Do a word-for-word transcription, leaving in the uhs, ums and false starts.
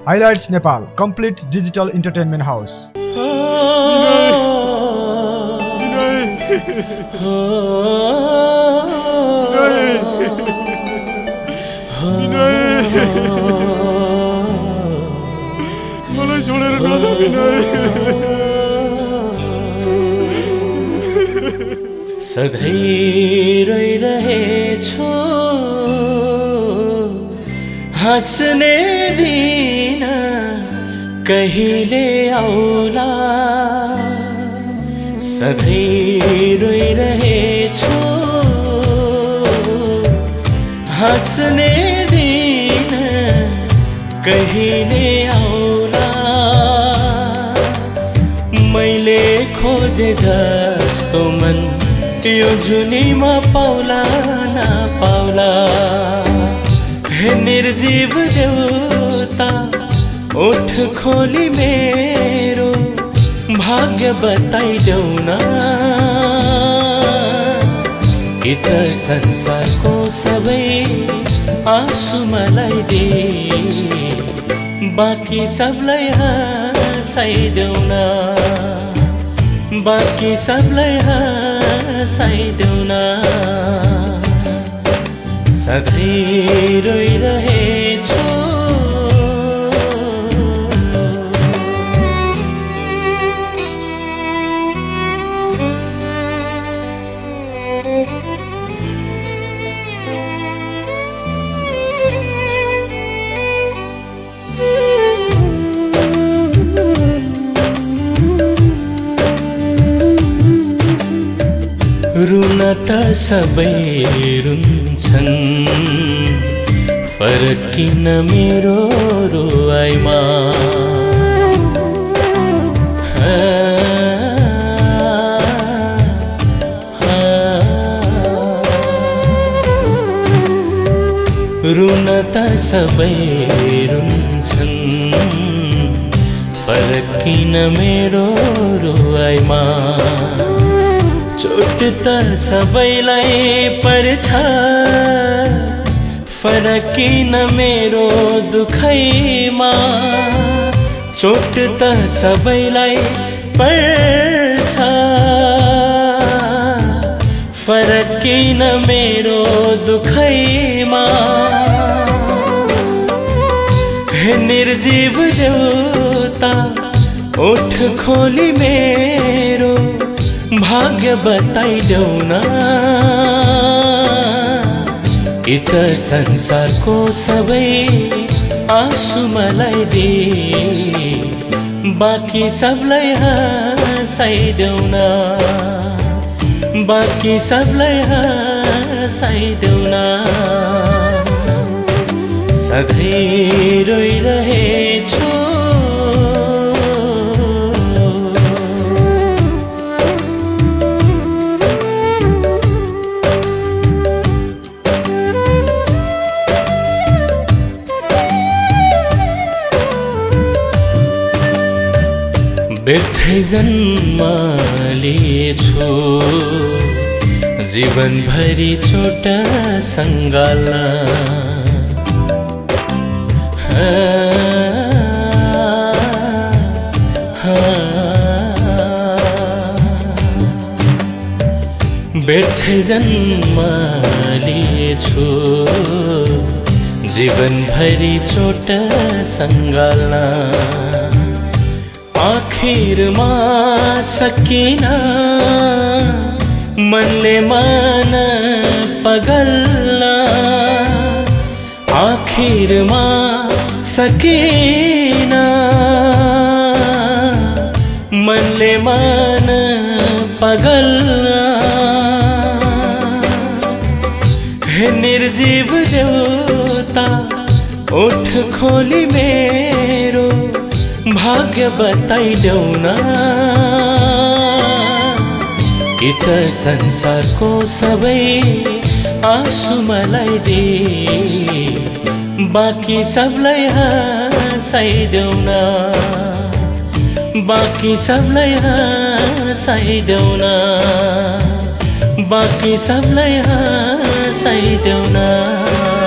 Highlights Nepal complete digital entertainment house. मलाई छोडेर नजा विनय। सधैँ रोइरहेछु हाँस्ने दिन कहिले आउला। सधैँ रोइरहेछु हाँस्ने दिन कहिले आउला। मैले खोजे जस्तो मन यो जुनीमा पाउला न पाउला। हे निर्जीव देवता ओठ खोली मेरो भाग्य बताइदेऊ न। कि त संसारको सबै आँसु मलाई दे बाँकी सबलाई हँसाइदेऊ न। बाँकी सबलाई हँसाइदेऊ न। सधैँ रोइरहेछु रुन त सबै रुन्छन् फरक किन मेरो रुवाइमा। रुन त सबै रुन्छन् फरक किन मेरो रुवाइमा। चोट त सबैलाई पर्छ फरक किन मेरो दुखैमा। चोट त सबैलाई पर्छ फरक किन मेरो दुखैमा। हे निर्जीव देवता ओठ खोली मेरो भाग्य बताइदेऊ न। कि त संसारको सबै आँसु मलाई दे बाँकी सबलाई हँसाइदेऊ न। बाँकी सबलाई हँसाइदेऊ न। सधैँ रोइरहेछु व्यर्थै जन्म लिएछु जीवनभरि चोट सङ्गाल्न। व्यर्थै जन्म लिएछु जीवनभरि चोट सङ्गाल्न। आखिरमा सकिन मनले मन पगल्न। आखिरमा सकिन मनले मन पगल्न। हे निर्जीव देवता ओठ खोली मेरो भाग्य बताइदेऊ न। कि त संसारको सबै आँसु मलाई दे बाँकी सबलाई हँसाइदेऊ न। बाँकी सबलाई हँसाइदेऊ न। बाँकी सबलाई हँसाइदेऊ न।